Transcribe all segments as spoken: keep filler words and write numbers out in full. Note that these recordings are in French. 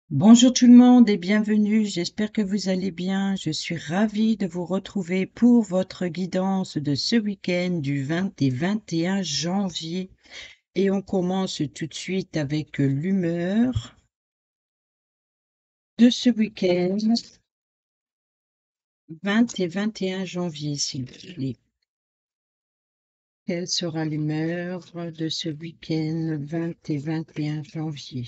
Bonjour tout le monde et bienvenue, j'espère que vous allez bien. Je suis ravie de vous retrouver pour votre guidance de ce week-end du vingt et vingt et un janvier. Et on commence tout de suite avec l'humeur de ce week-end, vingt et vingt et un janvier, s'il vous plaît. Quelle sera l'humeur de ce week-end, vingt et vingt et un janvier?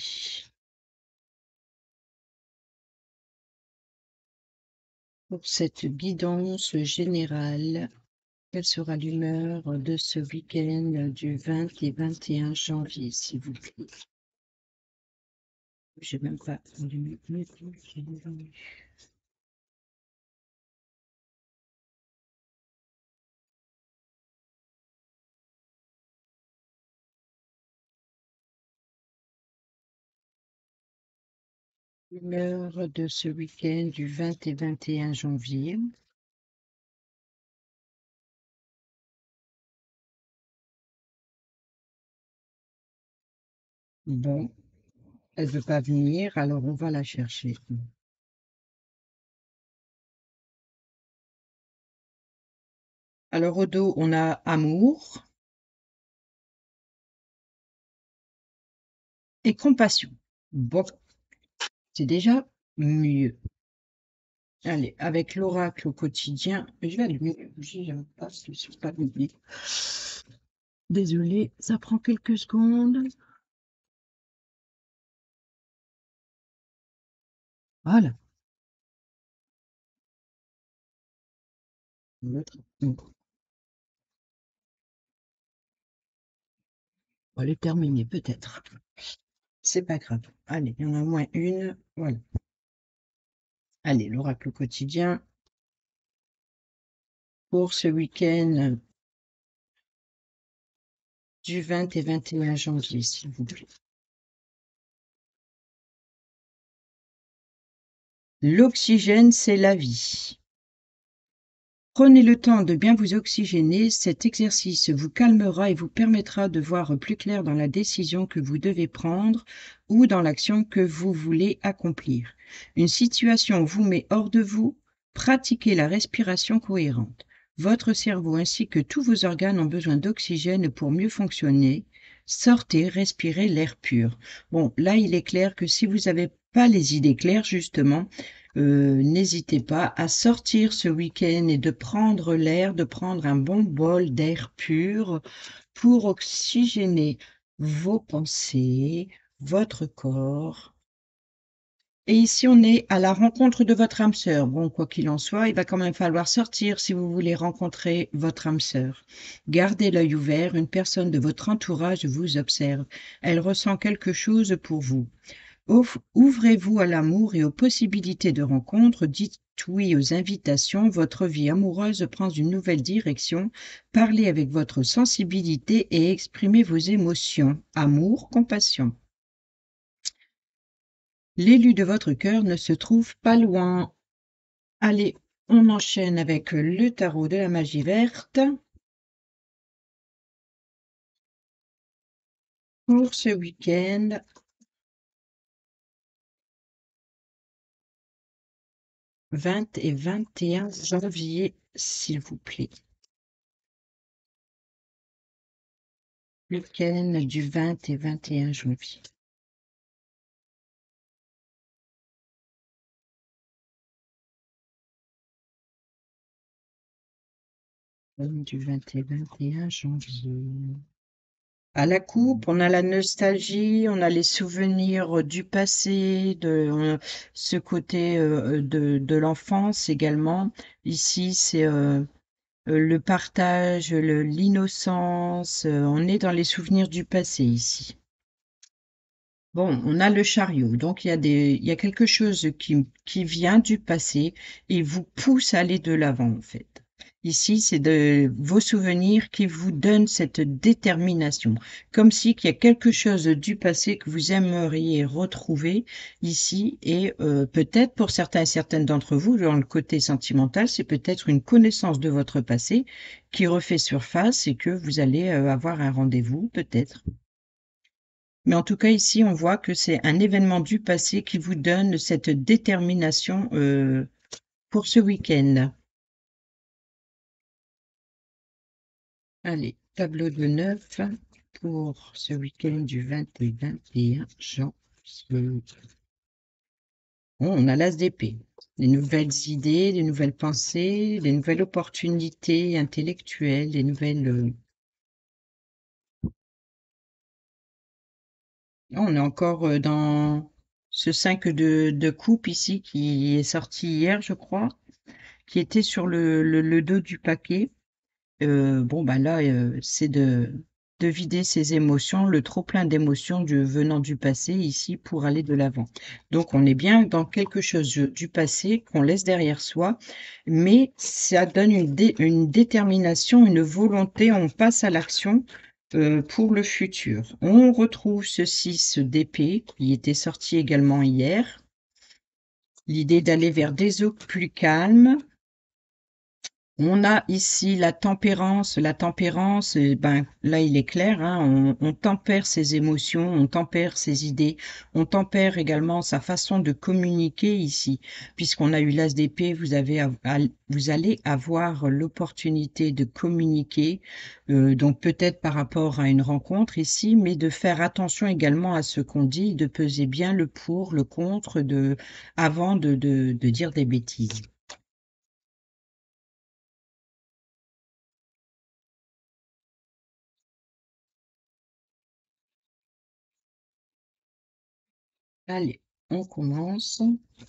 Pour cette guidance générale, quelle sera l'humeur de ce week-end du vingt et vingt et un janvier, s'il vous plaît? Je n'ai même pas allumé le tout. L'humeur de ce week-end du vingt et vingt et un janvier. Bon, elle ne veut pas venir, alors on va la chercher. Alors au dos, on a amour et compassion. Bon, c'est déjà mieux. Allez, avec l'oracle au quotidien, je vais allumer la bougie, j'aime pas, je suis pas allumée. Désolée, ça prend quelques secondes. Voilà. L'autre, on va le terminer peut-être. C'est pas grave. Allez, il y en a au moins une. Voilà. Allez, l'oracle quotidien pour ce week-end du vingt et vingt et un janvier, s'il vous plaît. L'oxygène, c'est la vie. Prenez le temps de bien vous oxygéner, cet exercice vous calmera et vous permettra de voir plus clair dans la décision que vous devez prendre ou dans l'action que vous voulez accomplir. Une situation vous met hors de vous, pratiquez la respiration cohérente. Votre cerveau ainsi que tous vos organes ont besoin d'oxygène pour mieux fonctionner. Sortez, respirez l'air pur. Bon, là, il est clair que si vous n'avez pas les idées claires, justement, euh, n'hésitez pas à sortir ce week-end et de prendre l'air, de prendre un bon bol d'air pur pour oxygéner vos pensées, votre corps. Et ici, on est à la rencontre de votre âme sœur. Bon, quoi qu'il en soit, il va quand même falloir sortir si vous voulez rencontrer votre âme sœur. Gardez l'œil ouvert, une personne de votre entourage vous observe. Elle ressent quelque chose pour vous. Ouvrez-vous à l'amour et aux possibilités de rencontre, dites oui aux invitations, votre vie amoureuse prend une nouvelle direction, parlez avec votre sensibilité et exprimez vos émotions, amour, compassion. L'élu de votre cœur ne se trouve pas loin. Allez, on enchaîne avec le tarot de la magie verte. Pour ce week-end, vingt et vingt et un janvier, s'il vous plaît. Week-end du vingt et vingt et un janvier. Du vingt et vingt et un janvier. À la coupe, on a la nostalgie, on a les souvenirs du passé, de euh, ce côté euh, de, de l'enfance également. Ici, c'est euh, euh, le partage, le- l'innocence. euh, on est dans les souvenirs du passé ici. Bon, on a le chariot, donc il y a des, il y a quelque chose qui, qui vient du passé et vous pousse à aller de l'avant, en fait. Ici, c'est de vos souvenirs qui vous donnent cette détermination, comme si qu'il y a quelque chose du passé que vous aimeriez retrouver ici et euh, peut-être pour certains et certaines d'entre vous, dans le côté sentimental, c'est peut-être une connaissance de votre passé qui refait surface et que vous allez euh, avoir un rendez-vous, peut-être. Mais en tout cas, ici, on voit que c'est un événement du passé qui vous donne cette détermination euh, pour ce week-end. Allez, tableau de neuf pour ce week-end du vingt et vingt et un janvier. Bon, on a l'as d'épée. Des nouvelles idées, des nouvelles pensées, des nouvelles opportunités intellectuelles, des nouvelles... euh, On est encore euh, dans ce cinq de, de coupe ici qui est sorti hier, je crois, qui était sur le, le, le dos du paquet. Euh, bon, bah là, euh, c'est de, de vider ses émotions, le trop-plein d'émotions du, venant du passé ici pour aller de l'avant. Donc, on est bien dans quelque chose du passé qu'on laisse derrière soi, mais ça donne une, dé- une détermination, une volonté, on passe à l'action euh, pour le futur. On retrouve ce six d'épée qui était sorti également hier. L'idée d'aller vers des eaux plus calmes. On a ici la tempérance. La tempérance, eh ben, là, il est clair, hein, on, on tempère ses émotions, on tempère ses idées, on tempère également sa façon de communiquer ici. Puisqu'on a eu l'as d'épée, vous avez, à- à- vous allez avoir l'opportunité de communiquer, euh, donc peut-être par rapport à une rencontre ici, mais de faire attention également à ce qu'on dit, de peser bien le pour, le contre, de, avant de, de, de dire des bêtises. Allez, on commence.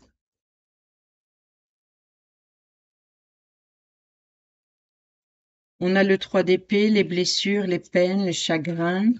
On a le trois d'épée, les blessures, les peines, les chagrins.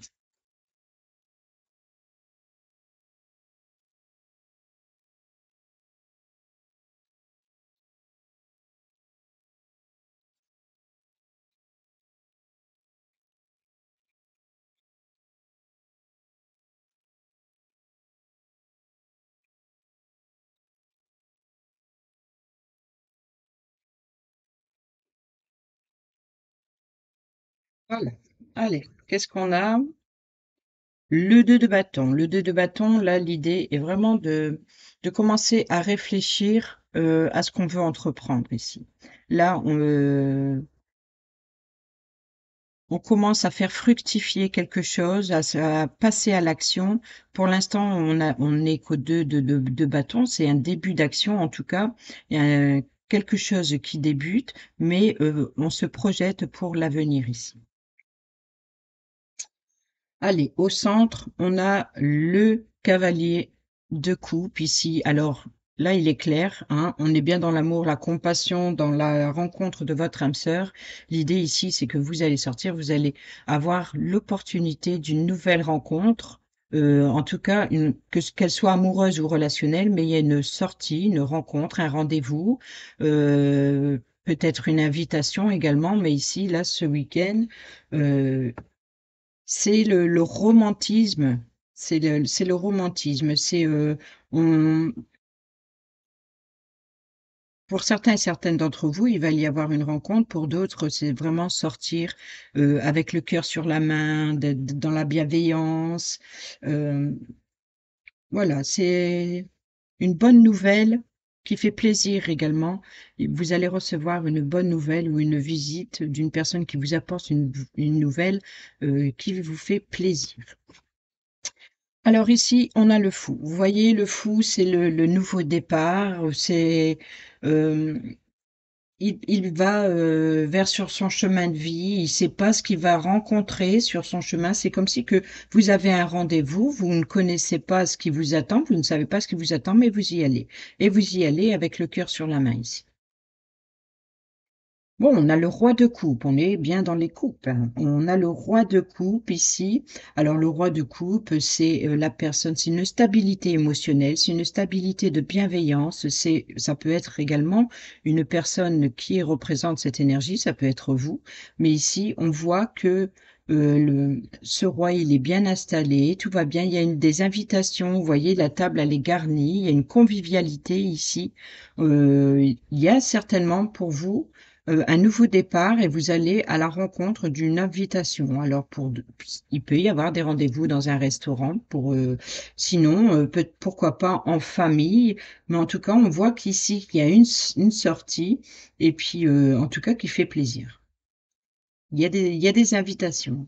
Voilà. Allez, qu'est-ce qu'on a? Le deux de bâton. Le deux de bâton, là, l'idée est vraiment de, de commencer à réfléchir euh, à ce qu'on veut entreprendre ici. Là, on, euh, on commence à faire fructifier quelque chose, à, se- à passer à l'action. Pour l'instant, on a, on n'est qu'au deux de, de, de bâton. C'est un début d'action, en tout cas. Il y a quelque chose qui débute, mais euh, on se projette pour l'avenir ici. Allez, au centre, on a le cavalier de coupe ici. Alors là, il est clair, hein, on est bien dans l'amour, la compassion, dans la rencontre de votre âme sœur. L'idée ici, c'est que vous allez sortir, vous allez avoir l'opportunité d'une nouvelle rencontre. Euh, en tout cas, une, que qu'elle soit amoureuse ou relationnelle, mais il y a une sortie, une rencontre, un rendez-vous, euh, peut-être une invitation également. Mais ici, là, ce week-end, euh, c'est le, le romantisme. C'est le, c'est le romantisme. C'est euh, on, pour certains et certaines d'entre vous, il va y avoir une rencontre. Pour d'autres, c'est vraiment sortir euh, avec le cœur sur la main, d'être dans la bienveillance. Euh, voilà, c'est une bonne nouvelle qui fait plaisir également. Et vous allez recevoir une bonne nouvelle ou une visite d'une personne qui vous apporte une, une nouvelle euh, qui vous fait plaisir. Alors ici, on a le fou. Vous voyez, le fou, c'est le, le nouveau départ. C'est, euh, il, il va euh, vers sur son chemin de vie. Il sait pas ce qu'il va rencontrer sur son chemin. C'est comme si que vous avez un rendez-vous. Vous ne connaissez pas ce qui vous attend. Vous ne savez pas ce qui vous attend, mais vous y allez. Et vous y allez avec le cœur sur la main ici. Bon, on a le roi de coupe, on est bien dans les coupes, hein. On a le roi de coupe ici. Alors le roi de coupe, c'est euh, la personne, c'est une stabilité émotionnelle, c'est une stabilité de bienveillance. C'est, ça peut être également une personne qui représente cette énergie, ça peut être vous. Mais ici, on voit que euh, le, ce roi, il est bien installé, tout va bien. Il y a une, des invitations, vous voyez, la table, elle est garnie. Il y a une convivialité ici. Euh, il y a certainement pour vous heu, un nouveau départ et vous allez à la rencontre d'une invitation. Alors pour de il peut y avoir des rendez-vous dans un restaurant pour, heu, sinon, heu, peut pourquoi pas en famille, mais en tout cas, on voit qu'ici, il y a une s une sortie et puis, heu, en tout cas qui fait plaisir. Il y a des il y a des invitations.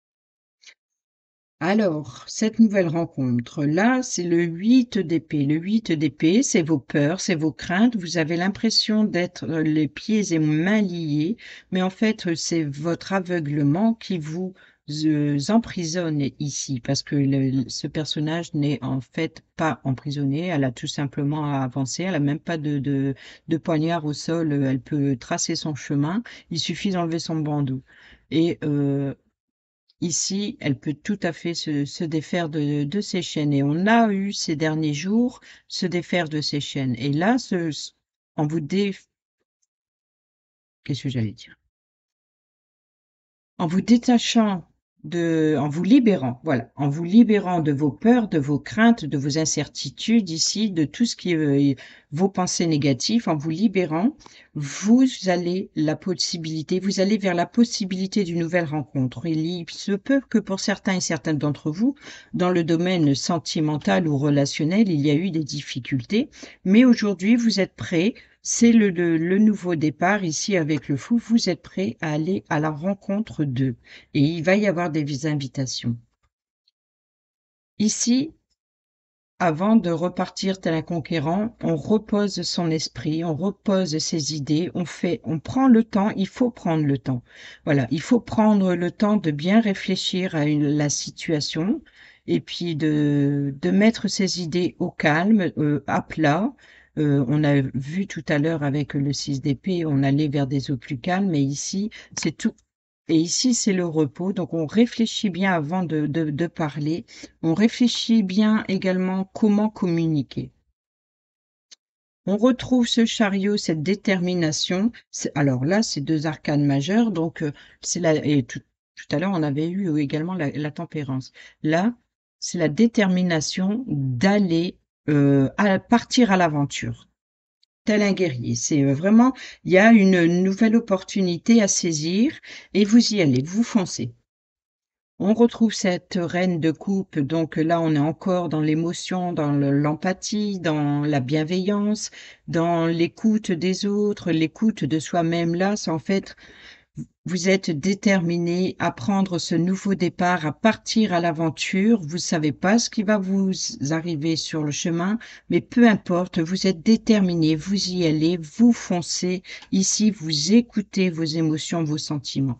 Alors, cette nouvelle rencontre-là, c'est le huit d'épée. Le huit d'épée, c'est vos peurs, c'est vos craintes. Vous avez l'impression d'être euh, les pieds et mains liés, mais en fait, euh, c'est votre aveuglement qui vous euh, emprisonne ici, parce que le- ce personnage n'est en fait pas emprisonné. Elle a tout simplement à avancer. Elle a même pas de, de, de poignard au sol. Elle peut tracer son chemin. Il suffit d'enlever son bandeau. Et euh, Ici, elle peut tout à fait se, se défaire de, de ses chaînes. Et on a eu ces derniers jours se défaire de ses chaînes. Et là, ce, ce- en vous dé... Qu'est-ce que j'allais dire? En vous détachant de, en vous libérant, voilà, en vous libérant de vos peurs, de vos craintes, de vos incertitudes ici, de tout ce qui est vos pensées négatives, en vous libérant, vous allez la possibilité, vous allez vers la possibilité d'une nouvelle rencontre. Il se peut que pour certains et certaines d'entre vous, dans le domaine sentimental ou relationnel, il y a eu des difficultés, mais aujourd'hui, vous êtes prêts. C'est le, le, le nouveau départ ici avec le fou. Vous êtes prêts à aller à la rencontre d'eux. Et il va y avoir des invitations. Ici, avant de repartir tel un conquérant, on repose son esprit, on repose ses idées, on fait, on prend le temps, il faut prendre le temps. Voilà, il faut prendre le temps de bien réfléchir à une, la situation et puis de, de mettre ses idées au calme, euh, à plat. Euh, on a vu tout à l'heure avec le six d'épée, on allait vers des eaux plus calmes, mais ici, c'est tout. Et ici, c'est le repos. Donc, on réfléchit bien avant de, de, de parler. On réfléchit bien également comment communiquer. On retrouve ce chariot, cette détermination. C'est- Alors là, c'est deux arcanes majeures. Donc, euh, c'est la, et tout, tout à l'heure, on avait eu également la, la tempérance. Là, c'est la détermination d'aller euh, à partir à l'aventure. Tel un guerrier. C'est euh, vraiment, il y a une nouvelle opportunité à saisir et vous y allez, vous foncez. On retrouve cette reine de coupe, donc là on est encore dans l'émotion, dans le- l'empathie, dans la bienveillance, dans l'écoute des autres, l'écoute de soi-même. Là, c'est en fait, vous êtes déterminé à prendre ce nouveau départ, à partir à l'aventure. Vous savez pas ce qui va vous arriver sur le chemin, mais peu importe, vous êtes déterminé, vous y allez, vous foncez. Ici, vous écoutez vos émotions, vos sentiments.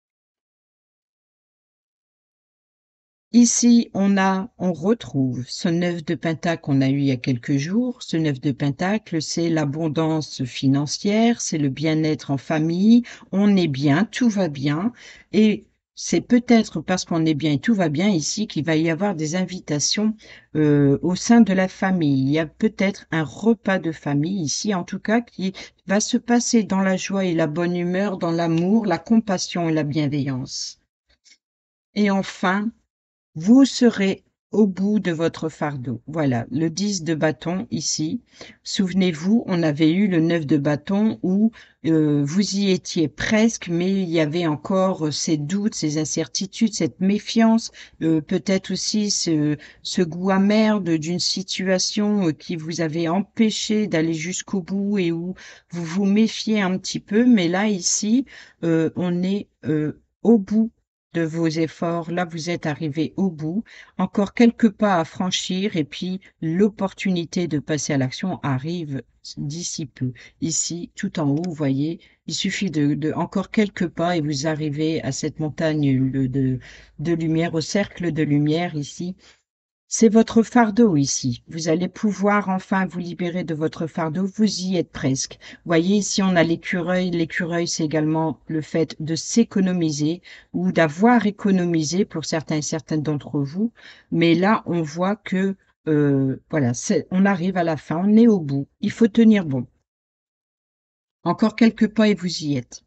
Ici, on a, on retrouve ce neuf de pentacle qu'on a eu il y a quelques jours. Ce neuf de pentacle, c'est l'abondance financière, c'est le bien-être en famille. On est bien, tout va bien. Et c'est peut-être parce qu'on est bien et tout va bien ici qu'il va y avoir des invitations euh, au sein de la famille. Il y a peut-être un repas de famille ici, en tout cas, qui va se passer dans la joie et la bonne humeur, dans l'amour, la compassion et la bienveillance. Et enfin, vous serez au bout de votre fardeau. Voilà, le dix de bâton ici. Souvenez-vous, on avait eu le neuf de bâton où euh, vous y étiez presque, mais il y avait encore ces doutes, ces incertitudes, cette méfiance, euh, peut-être aussi ce, ce goût amer de- d'une situation euh, qui vous avait empêché d'aller jusqu'au bout et où vous vous méfiez un petit peu. Mais là, ici, euh, on est euh, au bout de vos efforts. Là, vous êtes arrivé au bout. Encore quelques pas à franchir et puis l'opportunité de passer à l'action arrive d'ici peu. Ici, tout en haut, vous voyez, il suffit de, de encore quelques pas et vous arrivez à cette montagne de, de, de lumière, au cercle de lumière ici. C'est votre fardeau ici. Vous allez pouvoir enfin vous libérer de votre fardeau. Vous y êtes presque. Voyez, ici, on a l'écureuil. L'écureuil, c'est également le fait de s'économiser ou d'avoir économisé pour certains et certaines d'entre vous. Mais là, on voit que, euh, voilà, c'est, on arrive à la fin. On est au bout. Il faut tenir bon. Encore quelques pas et vous y êtes.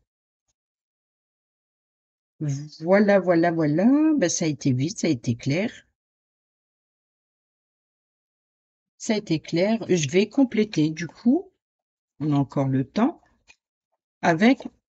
Voilà, voilà, voilà. Ben, ça a été vite, ça a été clair. Ça a été clair. Je vais compléter du coup. On a encore le temps avec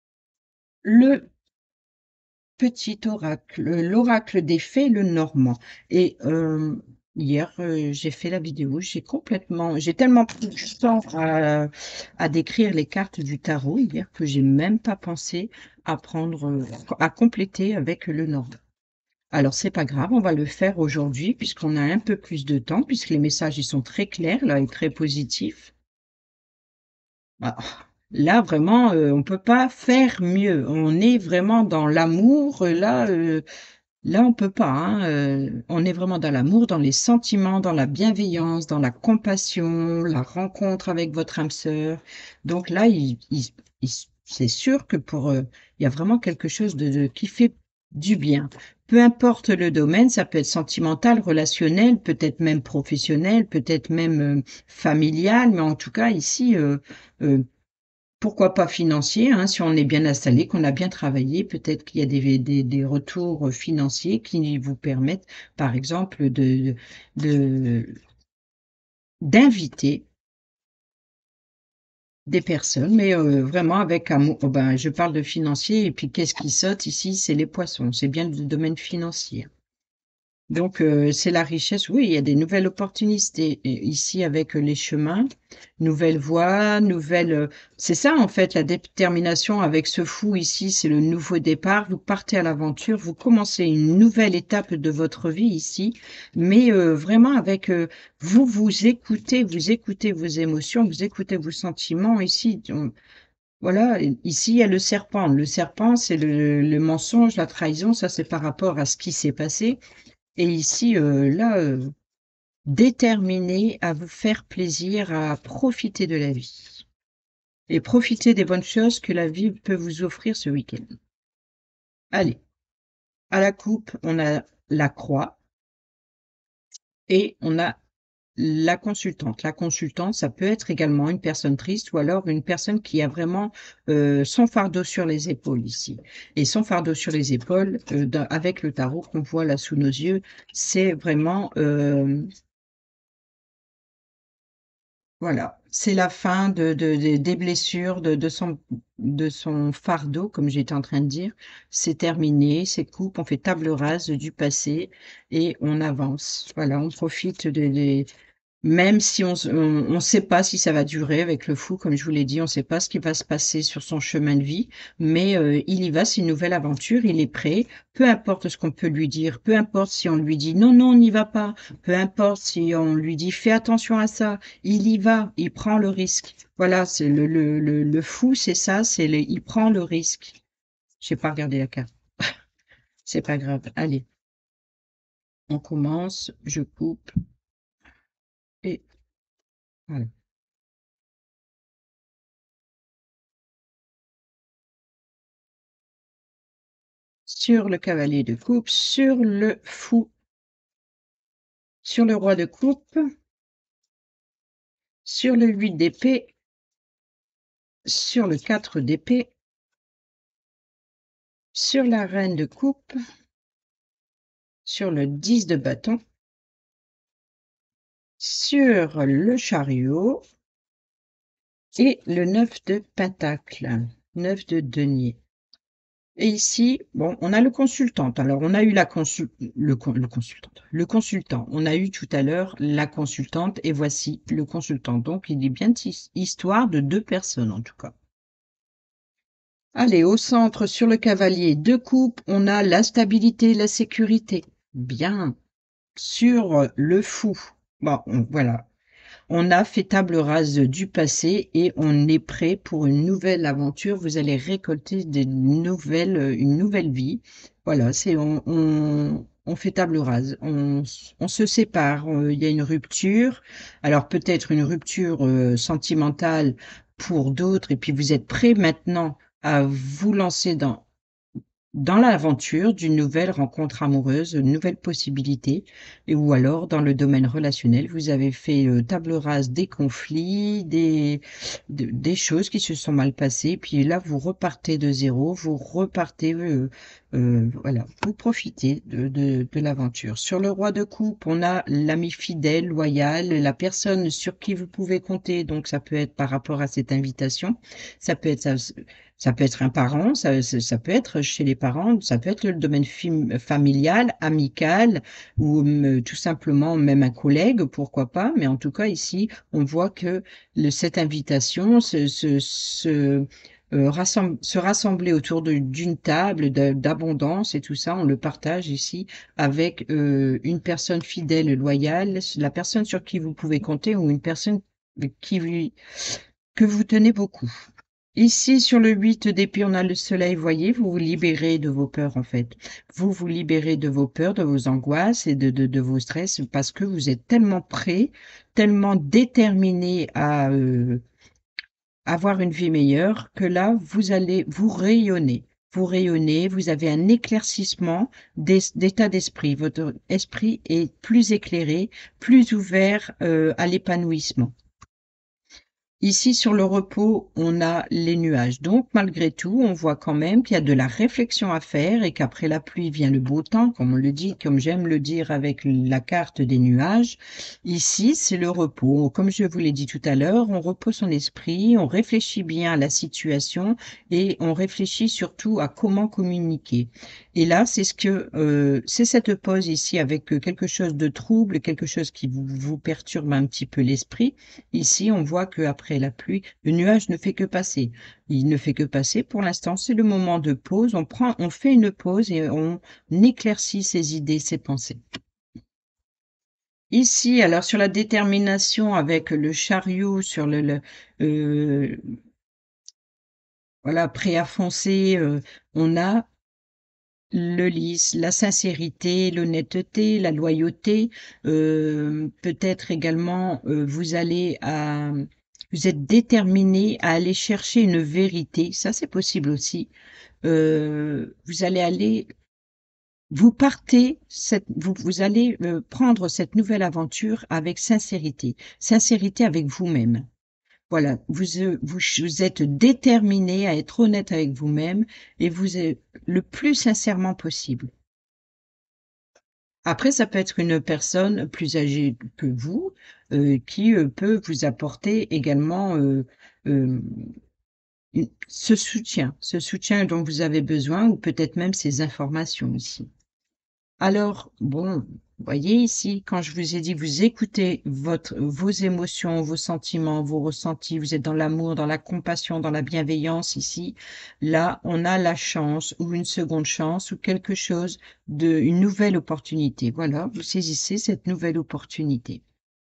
le petit oracle, l'oracle des fées, le normand. Et euh, hier, euh, j'ai fait la vidéo, j'ai complètement, j'ai tellement pris du temps à, à décrire les cartes du tarot hier que j'ai même pas pensé à prendre, euh, à compléter avec le normand. Alors c'est pas grave, on va le faire aujourd'hui puisqu'on a un peu plus de temps, puisque les messages ils sont très clairs là et très positifs. Ah, là vraiment, euh, on peut pas faire mieux. On est vraiment dans l'amour. euh, Là, euh, là on peut pas. Hein, euh, on est vraiment dans l'amour, dans les sentiments, dans la bienveillance, dans la compassion, la rencontre avec votre âme sœur. Donc là, il, il- il- c'est sûr que pour, euh, il y a vraiment quelque chose de, de- qui fait du bien. Peu importe le domaine, ça peut être sentimental, relationnel, peut-être même professionnel, peut-être même euh, familial, mais en tout cas ici. Euh, euh, pourquoi pas financier, hein, si on est bien installé, qu'on a bien travaillé, peut-être qu'il y a des, des, des retours financiers qui vous permettent, par exemple, de, de, d'inviter des personnes, mais euh, vraiment avec amour. Oh ben, je parle de financier, et puis qu'est-ce qui saute ici? C'est les poissons, c'est bien le domaine financier. Donc, euh, c'est la richesse. Oui, il y a des nouvelles opportunités euh, ici avec euh, les chemins, nouvelles voies, nouvelles. euh, C'est ça, en fait, la détermination avec ce fou ici, c'est le nouveau départ. Vous partez à l'aventure, vous commencez une nouvelle étape de votre vie ici, mais euh, vraiment avec euh, vous, vous écoutez, vous écoutez vos émotions, vous écoutez vos sentiments ici. on- Voilà, ici il y a le serpent. Le serpent, c'est le, le mensonge, la trahison. Ça, c'est par rapport à ce qui s'est passé. Et ici, euh, là, euh, déterminé à vous faire plaisir, à profiter de la vie et profiter des bonnes choses que la vie peut vous offrir ce week-end. Allez, à la coupe, on a la croix et on a la consultante. La consultante, ça peut être également une personne triste ou alors une personne qui a vraiment euh, son fardeau sur les épaules ici. Et son fardeau sur les épaules, euh, dans- avec le tarot qu'on voit là sous nos yeux, c'est vraiment euh, voilà, c'est la fin de, de- de- des blessures, de, de son, de son fardeau, comme j'étais en train de dire. C'est terminé, c'est coupe, on fait table rase du passé et on avance. Voilà, on profite de, des- même si on ne sait pas si ça va durer avec le fou, comme je vous l'ai dit, on ne sait pas ce qui va se passer sur son chemin de vie, mais euh, il y va, c'est une nouvelle aventure, il est prêt, peu importe ce qu'on peut lui dire, peu importe si on lui dit non, non, on n'y va pas, peu importe si on lui dit fais attention à ça, il y va, il prend le risque. Voilà, c'est le, le, le, le fou, c'est ça, c'est le, il prend le risque. J'ai pas regardé la carte, c'est pas grave. Allez, on commence, je coupe et voilà. Sur le cavalier de coupe, sur le fou, sur le roi de coupe, sur le huit d'épée, sur le quatre d'épée, sur la reine de coupe, sur le dix de bâton, sur le chariot et le neuf de pentacle, neuf de denier. Et ici, bon, on a le consultant. Alors, on a eu la consul le, con- le consultant. Le consultant. On a eu tout à l'heure la consultante et voici le consultant. Donc, il est bien his- histoire de deux personnes en tout cas. Allez, au centre, sur le cavalier de coupe, on a la stabilité, la sécurité. Bien. Sur le fou, bon, on- voilà. On a fait table rase du passé et on est prêt pour une nouvelle aventure. Vous allez récolter des nouvelles, une nouvelle vie. Voilà, c'est on, on, on fait table rase. On, on se sépare. euh, Il y a une rupture. Alors peut-être une rupture euh, sentimentale pour d'autres. Et puis vous êtes prêt maintenant à vous lancer dans dans l'aventure d'une nouvelle rencontre amoureuse, une nouvelle possibilité, et ou alors dans le domaine relationnel, vous avez fait euh, table rase des conflits, des, de- des choses qui se sont mal passées, puis là vous repartez de zéro, vous repartez, euh, euh, voilà, vous profitez de, de, de l'aventure. Sur le roi de coupe, on a l'ami fidèle, loyal, la personne sur qui vous pouvez compter, donc ça peut être par rapport à cette invitation, ça peut être ça, Ça peut être un parent, ça ça ça peut être chez les parents, ça peut être le domaine fim familial, amical ou me tout simplement même un collègue, pourquoi pas? Mais en tout cas ici, on voit que le cette invitation, ce ce ce, heu, rassem se rassembler autour de d'une table de d'abondance et tout ça, on le partage ici avec, heu, une personne fidèle et loyale, la personne sur qui vous pouvez compter ou une personne qui lui que vous tenez beaucoup. Ici, sur le huit d'épée, on a le soleil, voyez, vous vous libérez de vos peurs, en fait. Vous vous libérez de vos peurs, de vos angoisses et de, de, de vos stress parce que vous êtes tellement prêt, tellement déterminé à euh, avoir une vie meilleure que là, vous allez vous rayonner. Vous rayonnez, vous avez un éclaircissement d'es- d'état d'esprit. Votre esprit est plus éclairé, plus ouvert euh, à l'épanouissement. Ici, sur le repos, on a les nuages. Donc, malgré tout, on voit quand même qu'il y a de la réflexion à faire et qu'après la pluie vient le beau temps, comme on le dit, comme j'aime le dire avec la carte des nuages. Ici, c'est le repos. Comme je vous l'ai dit tout à l'heure, on repose son esprit, on réfléchit bien à la situation et on réfléchit surtout à comment communiquer. Et là, c'est ce que euh, c'est cette pause ici avec euh, quelque chose de trouble, quelque chose qui vous, vous perturbe un petit peu l'esprit. Ici, on voit qu'après la pluie, le nuage ne fait que passer. Il ne fait que passer. Pour l'instant, c'est le moment de pause. On prend, on fait une pause et on éclaircit ses idées, ses pensées. Ici, alors sur la détermination avec le chariot, sur le, le euh, voilà, prêt à foncer, euh, on a le lys, la sincérité, l'honnêteté, la loyauté, heu, peut-être également, heu, vous allez à vous êtes déterminé à aller chercher une vérité, ça c'est possible aussi. Heu, vous allez aller vous partez cette vous vous allez, heu, prendre cette nouvelle aventure avec sincérité, sincérité avec vous-même. Voilà, vous, heu, vous ch vous êtes déterminé à être honnête avec vous-même et vous êtes le plus sincèrement possible. Après, ça peut être une personne plus âgée que vous, heu, qui, heu, peut vous apporter également, heu, hem, une ce soutien ce soutien dont vous avez besoin ou peut-être même ces informations aussi. Alors, bon, vous voyez ici, quand je vous ai dit, vous écoutez votre vos émotions, vos sentiments, vos ressentis, vous êtes dans l'amour, dans la compassion, dans la bienveillance ici. Là, on a la chance ou une seconde chance ou quelque chose de une nouvelle opportunité. Voilà, vous saisissez cette nouvelle opportunité.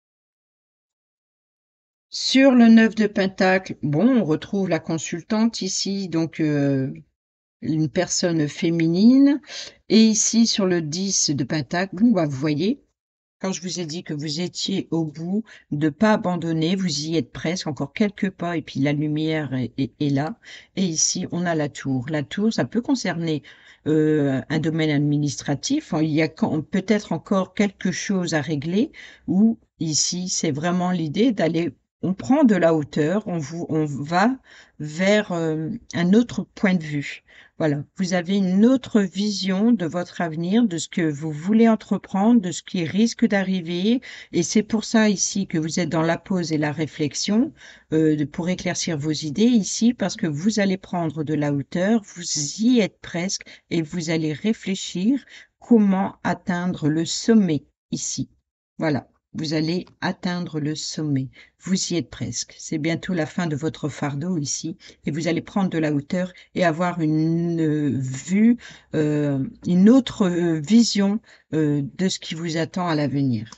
Sur le neuf de pentacle, bon, on retrouve la consultante ici, donc heu une personne féminine. Et ici, sur le dix de pentacle, bon, bah, vous voyez, quand je vous ai dit que vous étiez au bout, de pas abandonner, vous y êtes presque, encore quelques pas, et puis la lumière est, est- est là. Et ici, on a la tour. La tour, ça peut concerner euh, un domaine administratif. Il y a quand- peut-être encore quelque chose à régler, ou ici, c'est vraiment l'idée d'aller, on prend de la hauteur, on, vous, on va vers euh, un autre point de vue. Voilà, vous avez une autre vision de votre avenir, de ce que vous voulez entreprendre, de ce qui risque d'arriver. Et c'est pour ça ici que vous êtes dans la pause et la réflexion, euh, de- pour éclaircir vos idées ici, parce que vous allez prendre de la hauteur, vous y êtes presque, et vous allez réfléchir comment atteindre le sommet ici. Voilà. Vous allez atteindre le sommet. Vous y êtes presque. C'est bientôt la fin de votre fardeau ici et vous allez prendre de la hauteur et avoir une euh, vue, euh, une autre euh, vision euh, de ce qui vous attend à l'avenir.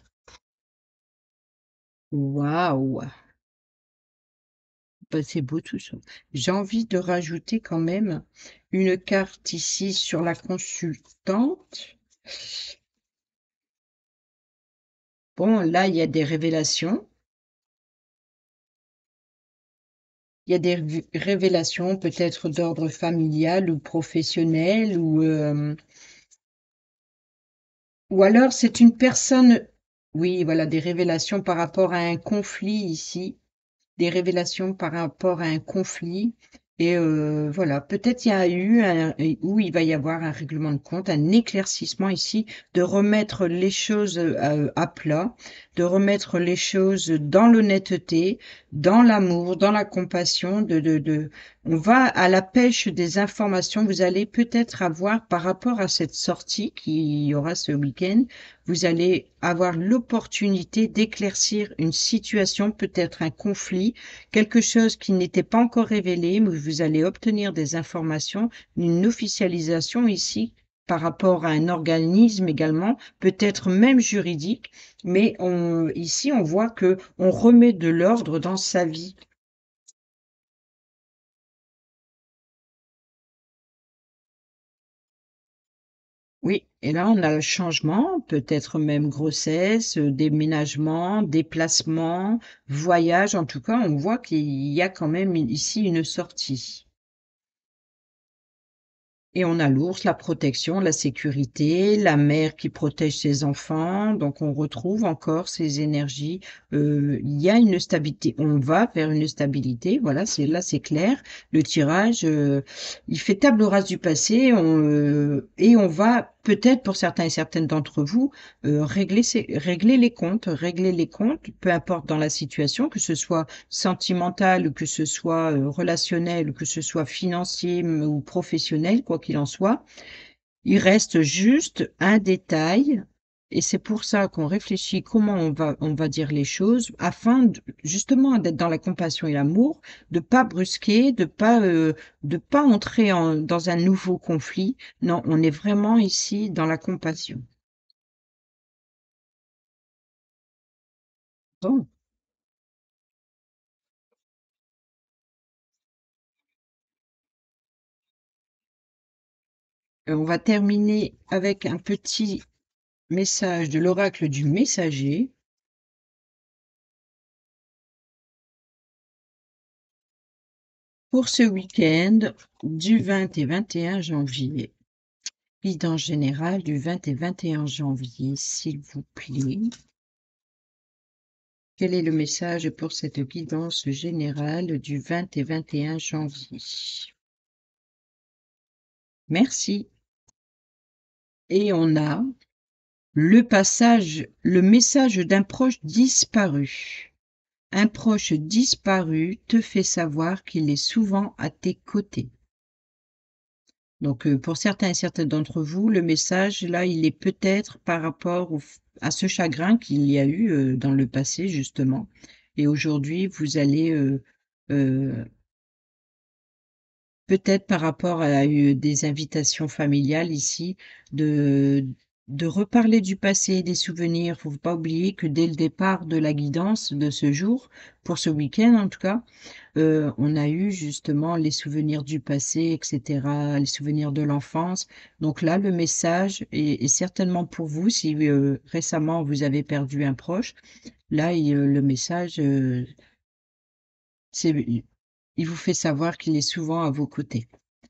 Waouh! Bah, c'est beau tout ça. J'ai envie de rajouter quand même une carte ici sur la consultante. Bon, là, il y a des révélations. Il y a des rv- révélations peut-être d'ordre familial ou professionnel ou, euh, ou alors c'est une personne, oui, voilà, des révélations par rapport à un conflit ici, des révélations par rapport à un conflit. Et euh, voilà, peut-être il y a eu un, où il va y avoir un règlement de compte, un éclaircissement ici, de remettre les choses à, à plat, de remettre les choses dans l'honnêteté, dans l'amour, dans la compassion, de, de, de, on va à la pêche des informations. Vous allez peut-être avoir, par rapport à cette sortie qui y aura ce week-end, vous allez avoir l'opportunité d'éclaircir une situation, peut-être un conflit, quelque chose qui n'était pas encore révélé, mais vous allez obtenir des informations, une officialisation ici par rapport à un organisme également, peut-être même juridique, mais on, ici on voit que on remet de l'ordre dans sa vie. Oui, et là on a le changement, peut-être même grossesse, euh, déménagement, déplacement, voyage, en tout cas on voit qu'il y a quand même ici une sortie. Et on a l'ours, la protection, la sécurité, la mère qui protège ses enfants. Donc on retrouve encore ces énergies. Euh, il y a une stabilité. On va vers une stabilité. Voilà, c'est là, c'est clair. Le tirage, euh, il fait table rase du passé. On, euh, et on va peut-être pour certains et certaines d'entre vous euh, régler, ces- régler les comptes, régler les comptes, peu importe dans la situation, que ce soit sentimental, que ce soit euh, relationnel, que ce soit financier m- ou professionnel, quoi qu'il en soit. Il reste juste un détail, et c'est pour ça qu'on réfléchit comment on va, on va dire les choses, afin de- justement d'être dans la compassion et l'amour, de pas brusquer, de pas, euh, de pas entrer en- dans un nouveau conflit. Non, on est vraiment ici dans la compassion. Bon, euh, on va terminer avec un petit message de l'oracle du messager. Pour ce week-end du vingt et vingt et un janvier. Guidance générale du vingt et vingt et un janvier, s'il vous plaît. Quel est le message pour cette guidance générale du vingt et vingt et un janvier? Merci. Et on a le passage, le message d'un proche disparu. Un proche disparu te fait savoir qu'il est souvent à tes côtés. Donc, euh, pour certains et certaines d'entre vous, le message, là, il est peut-être par rapport au f- à ce chagrin qu'il y a eu euh, dans le passé, justement. Et aujourd'hui, vous allez euh, euh, peut-être par rapport à euh, des invitations familiales ici, de, de reparler du passé, des souvenirs. Faut pas oublier que dès le départ de la guidance de ce jour, pour ce week-end en tout cas, euh, on a eu justement les souvenirs du passé, et cetera, les souvenirs de l'enfance. Donc là, le message est, est certainement pour vous si euh, récemment vous avez perdu un proche. Là, il- euh, le message, euh, c'est, il vous fait savoir qu'il est souvent à vos côtés.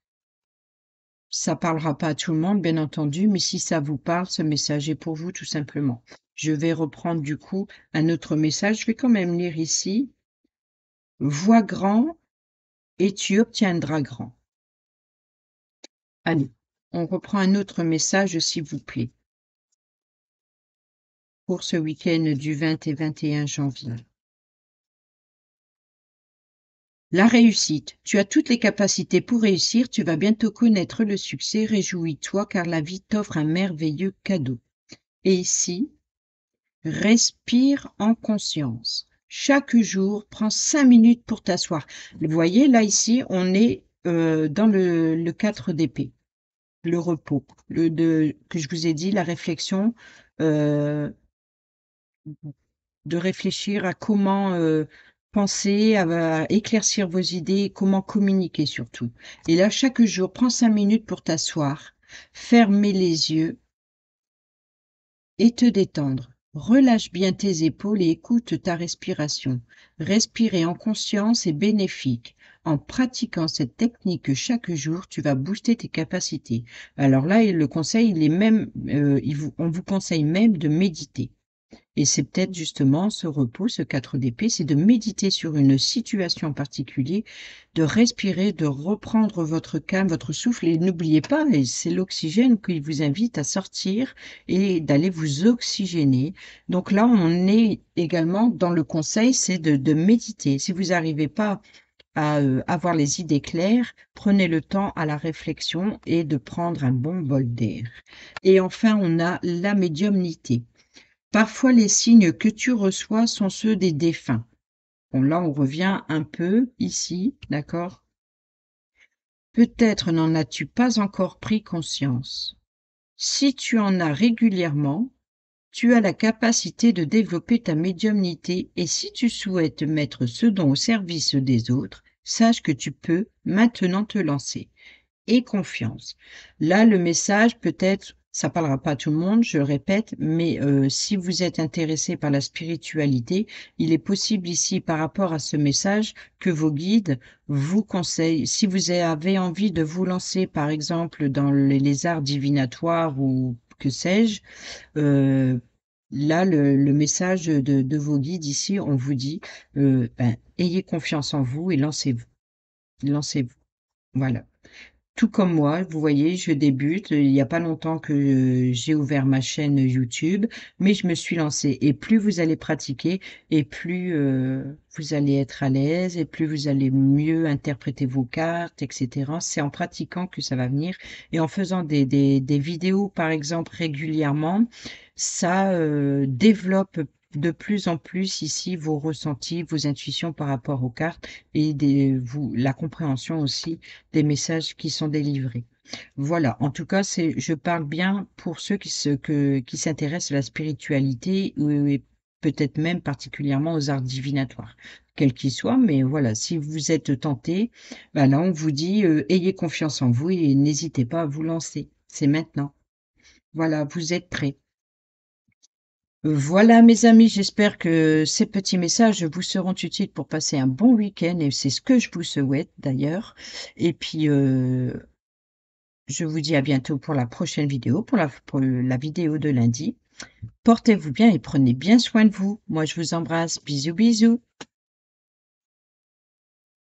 Ça parlera pas à tout le monde, bien entendu, mais si ça vous parle, ce message est pour vous tout simplement. Je vais reprendre du coup un autre message. Je vais quand même lire ici. Vois grand et tu obtiendras grand. Allez, on reprend un autre message, s'il vous plaît, pour ce week-end du vingt et vingt et un janvier. La réussite. Tu as toutes les capacités pour réussir, tu vas bientôt connaître le succès, réjouis-toi car la vie t'offre un merveilleux cadeau. Et ici, respire en conscience. Chaque jour, prends cinq minutes pour t'asseoir. Vous voyez, là, ici, on est euh, dans le, le quatre d'épée, le repos, le de, que je vous ai dit, la réflexion, euh, de réfléchir à comment euh, penser, à, à éclaircir vos idées, comment communiquer surtout. Et là, chaque jour, prends cinq minutes pour t'asseoir, fermer les yeux et te détendre. Relâche bien tes épaules et écoute ta respiration. Respirer en conscience est bénéfique. En pratiquant cette technique chaque jour, tu vas booster tes capacités. Alors là, le conseil, il est même, euh, il vous, on vous conseille même de méditer. Et c'est peut-être justement ce repos, ce quatre d'épée, c'est de méditer sur une situation en particulier, de respirer, de reprendre votre calme, votre souffle et n'oubliez pas, et c'est l'oxygène qui vous invite à sortir et d'aller vous oxygéner. Donc là, on est également dans le conseil, c'est de, de méditer. Si vous n'arrivez pas à euh, avoir les idées claires, prenez le temps à la réflexion et de prendre un bon bol d'air. Et enfin, on a la médiumnité. Parfois, les signes que tu reçois sont ceux des défunts. Bon, là, on revient un peu ici, d'accord? Peut-être n'en as-tu pas encore pris conscience. Si tu en as régulièrement, tu as la capacité de développer ta médiumnité et si tu souhaites mettre ce don au service des autres, sache que tu peux maintenant te lancer. Et confiance. Là, le message peut-être, ça parlera pas à tout le monde, je le répète, mais heu, si vous êtes intéressé par la spiritualité, il est possible ici, par rapport à ce message, que vos guides vous conseillent. Si vous avez envie de vous lancer, par exemple, dans les les arts divinatoires ou que sais-je, heu, là, le le message de de vos guides ici, on vous dit, heu, ben, ayez confiance en vous et lancez-vous, lancez-vous. Voilà. Tout comme moi, vous voyez, je débute. Il y a pas longtemps que euh, j'ai ouvert ma chaîne YouTube, mais je me suis lancée. Et plus vous allez pratiquer, et plus euh, vous allez être à l'aise, et plus vous allez mieux interpréter vos cartes, et cetera. C'est en pratiquant que ça va venir. Et en faisant des, des, des vidéos, par exemple, régulièrement, ça euh, développe de plus en plus ici vos ressentis, vos intuitions par rapport aux cartes et des, vous, la compréhension aussi des messages qui sont délivrés. Voilà, en tout cas, c'est, je parle bien pour ceux qui se, que, qui s'intéressent à la spiritualité ou et peut-être même particulièrement aux arts divinatoires, quels qu'ils soient, mais voilà, si vous êtes tenté, ben là, on vous dit, euh, ayez confiance en vous et n'hésitez pas à vous lancer. C'est maintenant. Voilà, vous êtes prêts. Voilà, mes amis, j'espère que ces petits messages vous seront utiles pour passer un bon week-end et c'est ce que je vous souhaite d'ailleurs. Et puis, euh, je vous dis à bientôt pour la prochaine vidéo, pour la, pour la vidéo de lundi. Portez-vous bien et prenez bien soin de vous. Moi, je vous embrasse. Bisous, bisous.